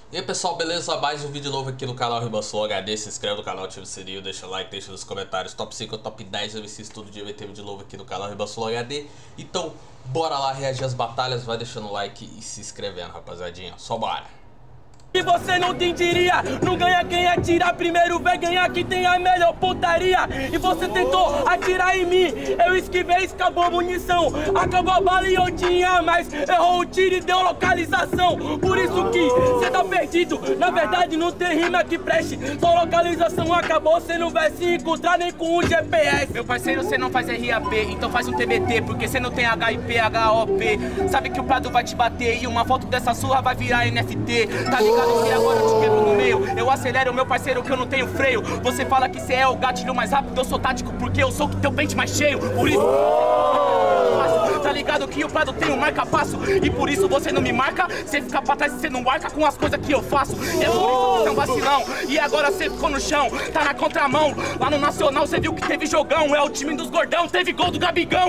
E aí pessoal, beleza? Mais um vídeo novo aqui no canal Ribansul HD. Se inscreve no canal, ativa o sininho, deixa o like, deixa nos comentários top 5 ou top 10 MCs. Todo dia vai ter vídeo novo aqui no canal Ribansul HD. Então bora lá reagir às batalhas, vai deixando o like e se inscrevendo, rapaziadinha. Só bora! E você não entenderia, não ganha quem atira primeiro, vai ganhar quem tem a melhor pontaria. E você tentou atirar em mim, eu esquivei, acabou a munição, acabou a bala e eu tinha mais. Errou o tiro e deu localização, por isso que você tá perdido. Na verdade não tem rima que preste, sua localização acabou, você não vai se encontrar nem com um GPS. Meu parceiro, você não faz RAP, então faz um TBT, porque você não tem HIP, HOP. Sabe que o Prado vai te bater e uma foto dessa surra vai virar NFT, tá ligado? E agora eu te quebro no meio, eu acelero, meu parceiro, que eu não tenho freio. Você fala que você é o gatilho mais rápido, eu sou tático porque eu sou o teu pente mais cheio. Por isso, tá ligado que o Prado tem um marca-passo, e por isso você não me marca, você fica pra trás e você não marca com as coisas que eu faço. E é por isso que você é um vacilão, e agora você ficou no chão, tá na contramão. Lá no Nacional você viu que teve jogão, é o time dos gordão, teve gol do Gabigão.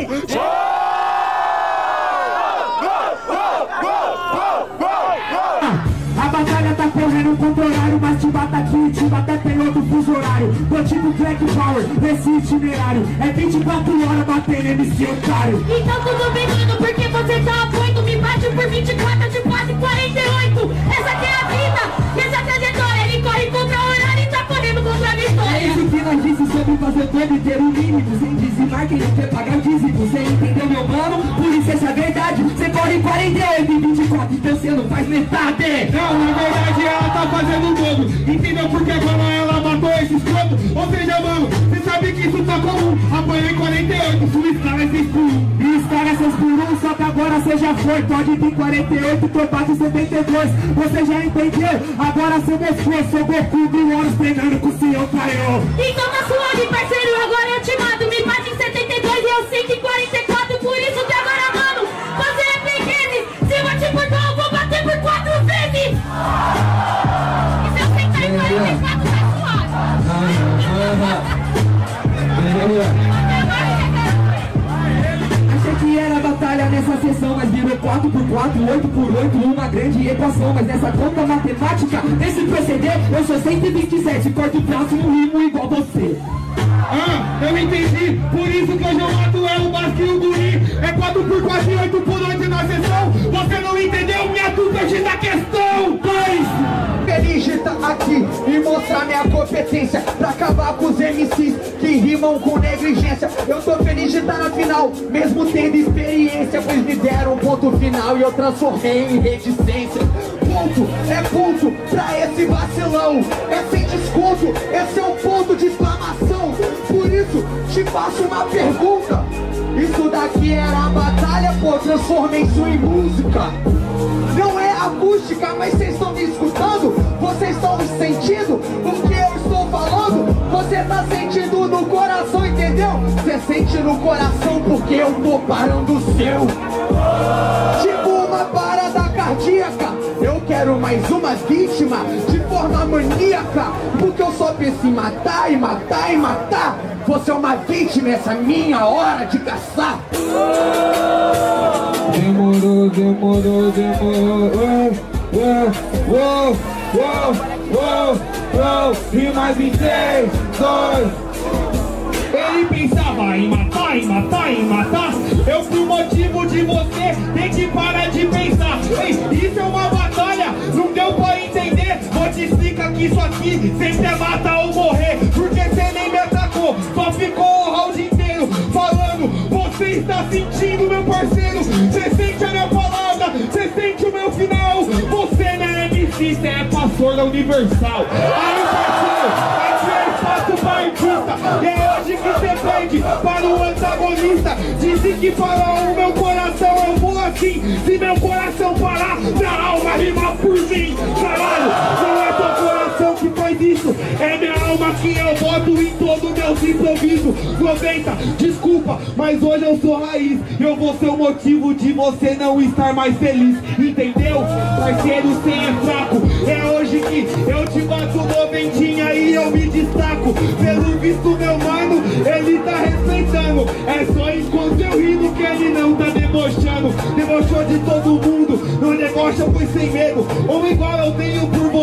A batalha tá correndo contra horário, mas te bata aqui, te bata até outro fuso horário. Tô tipo Black Power, nesse itinerário. É 24 horas batendo MC otário. Então tudo bem, mano, porque você tá apoio. Me bate por 24 de quase 48. Essa aqui é a vida, essa trajetória. Ele corre contra o horário e tá correndo contra a vitória. É isso que nós disse sobre fazer o tempo inteiro mínimo. Sem dizimar quem não quer pagar o dízimo. Você entendeu, meu mano? Por isso essa é a verdade. Você corre 48 e 24, então você não faz metade. Não, na verdade ela tá fazendo o dobro. Entendeu porque quando ela matou esse escroto? Ou seja, mano, você sabe que isso tá comum. Apanhei 48, sua escala é 6 por 1. E escala é 6 por 1, só que agora você já foi. Pode vir 48, tô bate 72. Você já entendeu? Agora você mostrou. Sou Goku, 1000 horas treinando com o senhor Kaiô. Então tá suave, parceiro, agora eu te mato. Me bate em 72 e eu sei que 44. Por isso que agora, mano, você é pequeno. Se eu bater por 2, eu vou bater por 4 vezes. E se eu sentar em 44, tá suave. Achei que era batalha nessa sessão, mas virou 4x4, 8x8, uma grande equação. Mas nessa conta matemática, nesse proceder, eu sou 127, corto o próximo rimo igual você. Eu entendi, por isso que hoje eu mato o Basque e o Guri. É 4x4 e 8x8 na sessão. Você não entendeu minha dúvida da questão, pois feliz de estar aqui e mostrar minha competência pra acabar com os MCs que rimam com negligência. Eu tô feliz de estar na final, mesmo tendo experiência, pois me deram um ponto final e eu transformei em reticência. Ponto, é ponto pra esse vacilão, é sem desconto, esse é um ponto de exclamação. Por isso, te faço uma pergunta. Isso daqui era a batalha, pô, transformei isso em música. Não é acústica, mas vocês estão me escutando? Vocês estão me sentindo o que eu estou falando? Você tá sentindo no coração, entendeu? Você sente no coração porque eu tô parando o seu. Tipo uma parada cardíaca. Eu quero mais uma vítima de forma maníaca, porque eu só penso em matar e matar e matar. Você é uma vítima, essa é minha hora de caçar. Demorou, demorou, demorou. E mais em 3, 2. Ele pensava em matar, em matar, em matar. Eu fui o motivo de você ter que parar de pensar. Ei, isso é uma batalha, não deu pra entender. Vou te explicar que isso aqui sempre é matar ou morrer. Porque você nem me atacou, só ficou o round inteiro falando. Você está sentindo, meu parceiro? Você sente a minha palavra? Você sente o meu final? Você não é MC, você é pastor da Universal. Aí, parceiro, aqui é espaço pra artista. E é hoje que você perde para o antagonista. Disse que para o meu coração eu vou assim. Se meu coração parar, minha alma rima por mim. Caralho, não é teu coração que faz isso, é minha alma que eu boto em todo meus improvisos. 90, desculpa, mas hoje eu sou raiz. Eu vou ser o motivo de você não estar mais feliz. Entendeu? Parceiro, cê é fraco. É hoje que eu te bato 90 e eu me destaco. Pelo visto, meu mano, ele tá respeitando. É só enquanto eu rindo que ele não tá debochando. Debochou de todo mundo, não debocha pois sem medo. Ou igual eu tenho por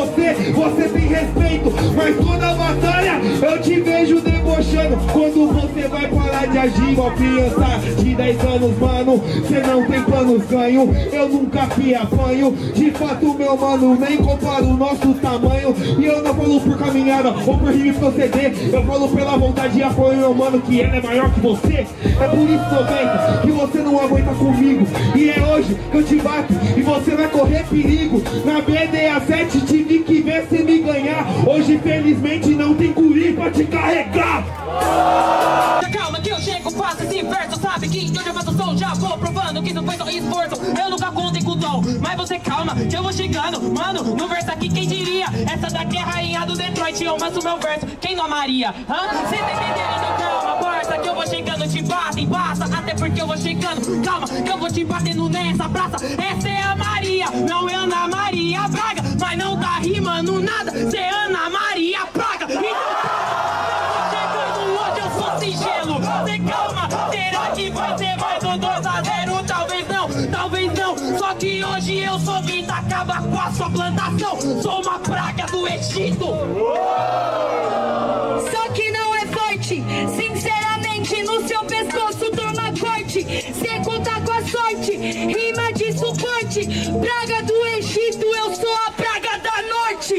igual criança de 10 anos, mano. Cê não tem planos, ganho, eu nunca que apanho. De fato, meu mano, nem comparo o nosso tamanho. E eu não falo por caminhada ou por rime proceder. Eu falo pela vontade e apoio, meu mano, que ele é maior que você. É por isso, 90, que você não aguenta comigo. E é hoje que eu te bato e você vai correr perigo. Na BDA7 tive que ver se me ganhar. Hoje, felizmente, não tem guri pra te carregar. Calma que eu chego, faço esse verso. Sabe que eu já faço som, já vou provando que não foi só esforço. Eu nunca contei com o dom, mas você calma que eu vou chegando. Mano, no verso aqui quem diria? Essa daqui é a rainha do Detroit. Eu manso meu verso, quem não amaria? Cê tá entendendo? Então calma, parça, que eu vou chegando. Te bata e basta, até porque eu vou chegando. Calma, que eu vou te batendo nessa praça. Essa é a Maria, não é Ana Maria Braga. Mas não tá rimando nada, cê é Ana Maria Braga. Gelo, cê calma, será que vai ser mais um 2-0? Talvez não, só que hoje eu sou vindo acabar com a sua plantação. Sou uma praga do Egito. Só que não é forte, sinceramente no seu pescoço toma corte. Cê conta com a sorte, rima de suporte. Praga do Egito, eu sou a praga da norte.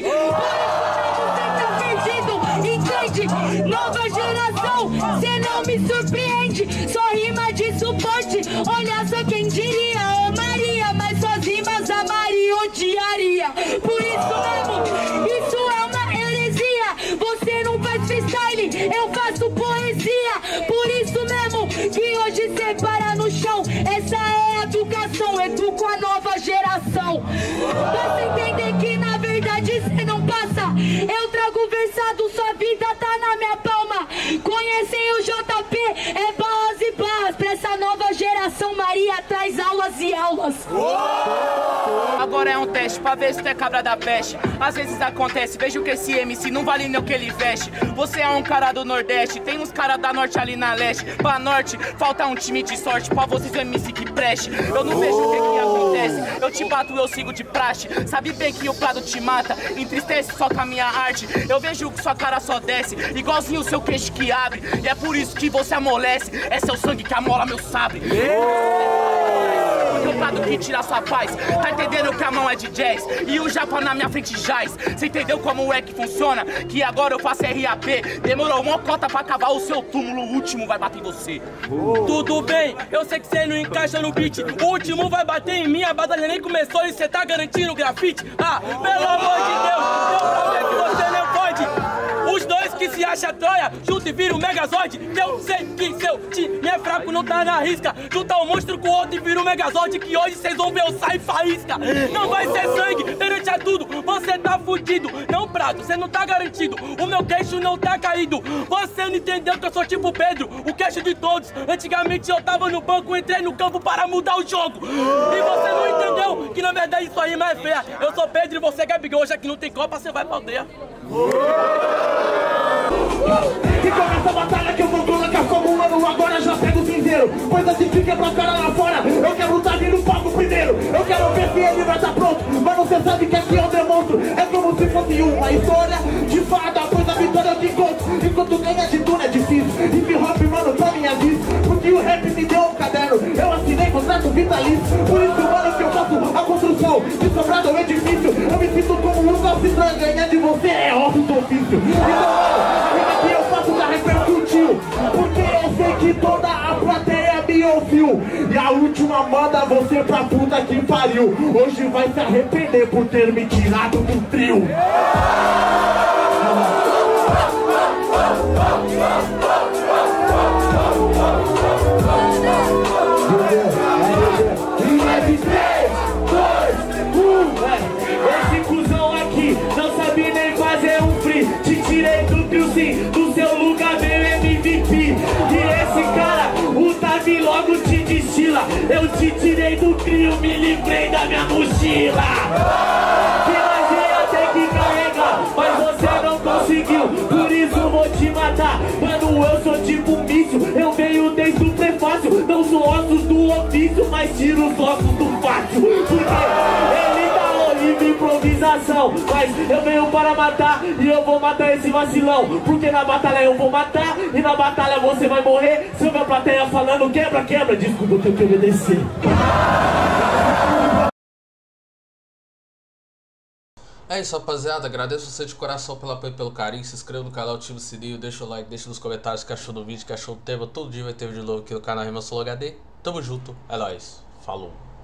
Entende? Nova geração, cê não me surpreende. Só rima de suporte. Olha só quem diria, amaria, mas suas rimas a Maria odiaria. Por isso mesmo, isso é uma heresia. Você não faz freestyle, eu faço poesia. Por isso mesmo que hoje cê para no chão. Essa é a educação, educo a nova geração. Pra cê entender que na verdade cê não passa. Eu trago versado, sua vida tá na minha palma. Conhecem o JP, é barras e barras. Pra essa nova geração, Maria traz aulas e aulas. Agora é um teste pra ver se tu é cabra da peste. Às vezes acontece, vejo que esse MC não vale nem o que ele veste. Você é um cara do Nordeste, tem uns caras da Norte ali na Leste. Pra Norte, falta um time de sorte pra vocês MC que preste. Eu não vejo o que acontece, eu te bato, eu sigo de praxe. Sabe bem que o prado te mata, entristece só com a minha arte. Eu vejo que sua cara só desce, igualzinho o seu queixo que abre. E é por isso que você amolece, é seu sangue que amola meu sabre. Porque o prado que tira sua paz, tá entendendo que a mão é de jazz e o japa na minha frente jaz. Cê entendeu como é que funciona? Que agora eu faço RAP. Demorou uma cota pra cavar o seu túmulo, o último vai bater em você. Tudo bem, eu sei que cê não encaixa no beat. O último vai bater em mim, a batalha nem começou e cê tá garantindo grafite. Ah, pelo amor de Deus, deu pra ver que você não pode. Os dois que se acham Troia, junto e vira o Megazord. Eu sei que seu time é fraco, não tá na risca. Junta um monstro com o outro e vira o Megazord. Que hoje vocês vão ver eu sair faísca. Não vai ser sangue, perante a tudo, você tá fudido. Não, prato, você não tá garantido. O meu queixo não tá caído. Você não entendeu que eu sou tipo Pedro, o queixo de todos. Antigamente eu tava no banco, entrei no campo para mudar o jogo. E você não entendeu que na verdade sua rima é feia. Eu sou Pedro e você é Gabigol, já que não tem Copa, você vai pra aldeia. E começa a batalha que eu vou colocar como mano. Agora já pego o cinzeiro, coisa se fica pra cara lá fora. Eu quero lutar no palco primeiro, eu quero ver se ele vai estar pronto. Mas você sabe que aqui eu demonstro, é como se fosse uma história de fada, pois a vitória eu te encontro. Enquanto ganha de tudo é difícil. Hip hop, mano, pra mim é disso. Porque o rap me deu um caderno, eu assinei contrato vitalício. Por isso, mano, que eu faço a construção de sobrado é difícil. Eu me sinto como um calcitrão, ganhar de você é óbvio do ofício. Então, mano, a rima que eu faço já repercutiu, porque eu sei que toda a plateia me ouviu. E a última manda você pra puta que pariu. Hoje vai se arrepender por ter me tirado do trio. Esse cuzão aqui não sabe nem fazer um free. Te tirei do trio sim, do seu lugar veio MVP. E esse cara, o Davi logo te destila. Eu te tirei do trio, me livrei da minha mochila. Que nós ia ter que carregar, mas você não conseguiu. Por isso vou te matar. Mano, eu sou tipo um míssil, eu venho desde o prefácio. Não sou ossos do ofício, mas tiro os ossos do fácil. Porque ele dá livre improvisação, mas eu venho para matar e eu vou matar esse vacilão. Porque na batalha eu vou matar e na batalha você vai morrer. Seu a plateia falando quebra, quebra. Desculpa, eu tenho que obedecer. É isso, rapaziada. Agradeço você de coração pelo apoio e pelo carinho. Se inscreva no canal, ativa o sininho, deixa o like, deixa nos comentários o que achou do vídeo, o que achou do tema. Todo dia vai ter vídeo novo aqui no canal Rimansolo HD. Tamo junto, é nóis. Falou.